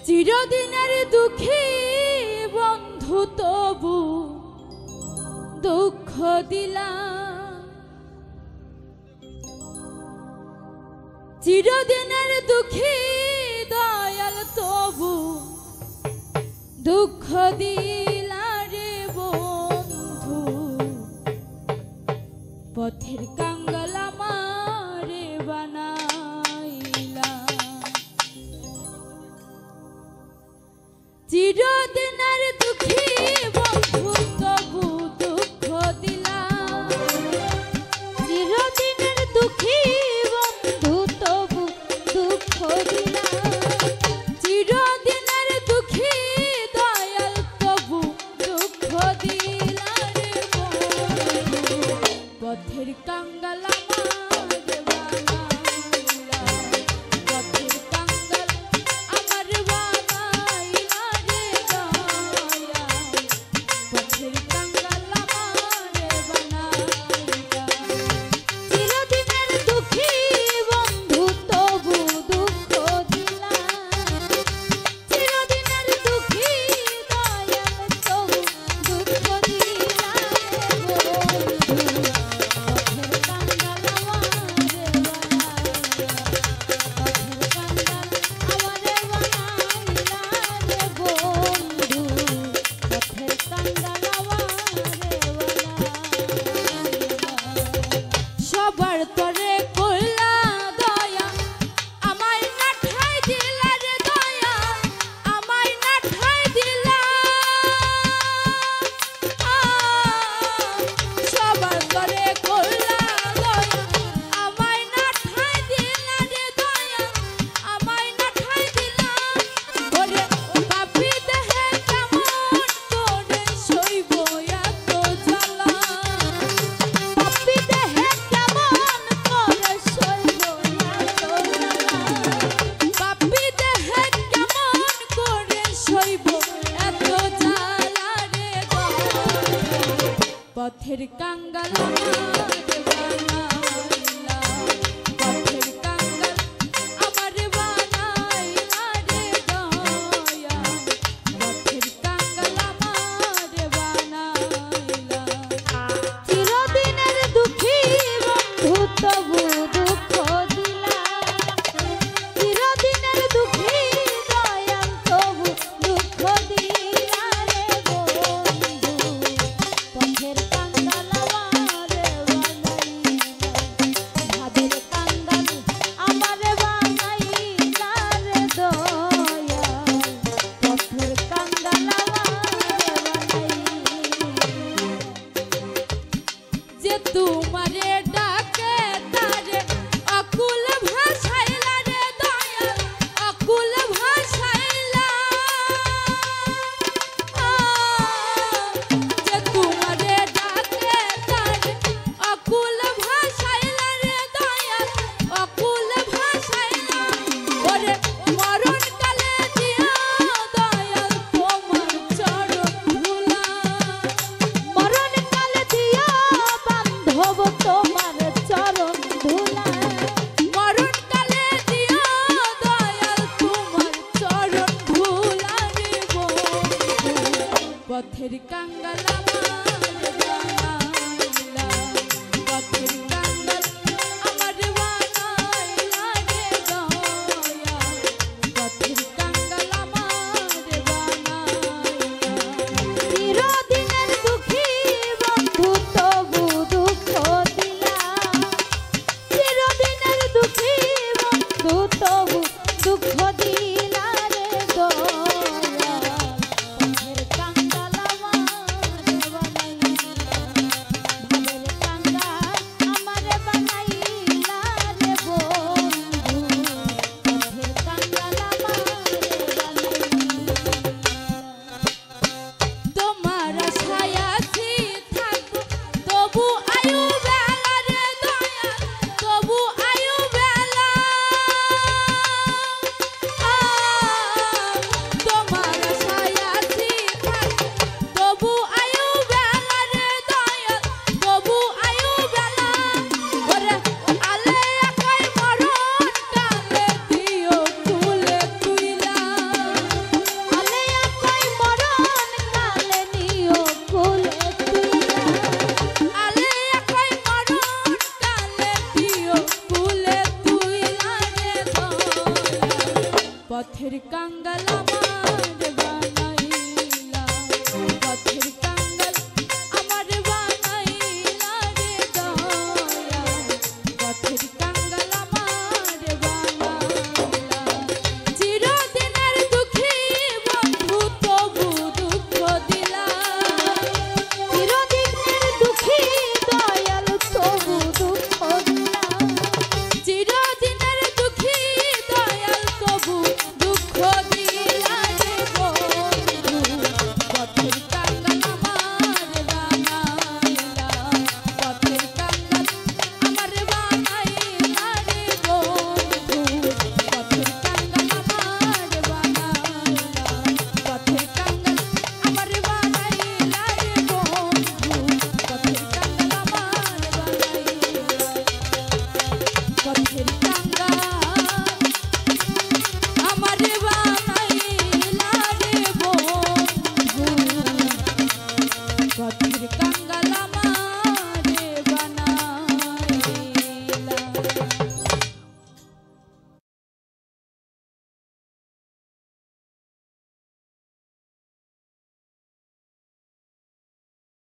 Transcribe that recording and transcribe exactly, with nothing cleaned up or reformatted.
চিরদিনের দুঃখী বন্ধু তবু দুঃখ দিলা, চিরদিনের দুঃখী দয়াল তবু দুঃখ দিলা রে বন্ধু। পথের কাঙ্গাল আমারে বানাইলা, চিরদিনের দুঃখী বন্ধু তবু দুঃখ দিলা, চিরদিনের দুঃখী বন্ধু তবু দুঃখ দিলা, চিরদিনের দুঃখী দয়াল তবু দুঃখ দিলা রে বন্ধু। পথের কাঙ্গাল আমারে বানাইলা, পথের কাঙ্গাল আমারে বানাইলা রে দয়া, পথের কাঙ্গাল আমারে বানাইলা। চিরদিনের দুঃখী বন্ধু তবু দুঃখ দিলা, চিরদিনের দুঃখী দয়াল তবু দুঃখ দিলা রে বন্ধু। পথের কাঙ্গাল আমারে বানাইলা, পথের কাঙ্গাল আমারে বানাইলা রে বন্ধু, পথের কাঙ্গাল আমারে বানাইলা। সবার তরে কইলা দয়া, আমায় না ঠাই দিলা রে দয়া, আমায় না ঠাই দিলা। সবার তরে কইলা দয়া, আমায় না ঠাই দিলা রে দয়া, আমায় না ঠাই দিলা। ওরে পাপী দেহে কেমন করে সইব এত জ্বালা, পাপী দেহে কেমন করে সইব এত জ্বালা, পাপী দেহে কেমন করে সইব এত জ্বালা রে দয়া। পথের কাঙ্গাল আমারে বানাইলা, পথের কাঙ্গাল আমারে বানাইলা রে দয়া, পথের কাঙ্গাল আমারে বানাইলা। চিরদিনের দুঃখী বন্ধু তবু দুঃখ দিলা, চিরদিনের দুঃখী দয়াল তবু দুঃখ দিলা রে বন্ধু। পথের কাঙ্গাল আমারে বানাইলা, ভাবের কাঙ্গাল আমারে বানাইলা রে দয়া, পথের কাঙ্গাল আমারে বানাইলা। যে তোমারে ডাকে তারে অকুল ভাষাইলা রে দয়াল, অকুল ভাষাইলা। যে তোমারে ডাকে তারে অকুল ভাষাইলা রে দয়াল, অকুল ভাষাইলা। ওরে মরণ কালে দিয়া দয়াল তোমার চরণ ধুলা, মরণ কালে দিয়া বান্ধব তোমার চরণ ধুলা, মরণ কালে দিয়া দয়াল তোমার চরণ ধুলা রে বন্ধু। পথের কাঙ্গাল আমারে বানাইলা, পথের কাঙ্গাল আমারে বানাইলা রে দয়া, পথের কাঙ্গাল আমারে বানাইলা। চিরদিনের দুঃখী বন্ধু তবু দুঃখ দিলা, চিরদিনের দুঃখী বন্ধু তবু দুঃখ দিলা রে দয়া, পথের কাঙ্গাল আমারে বানাইলা, ভাবের কাঙ্গাল আমারে বানাইলা রে বন্ধু, পথের কাঙ্গাল আমারে বানাইলা। তোমার আশায় আছি থাকবো তবু আয়ু বেলা রে দয়া, তবু আয়ু বেলা। আ পথের কাঙ্গাল আমার বানা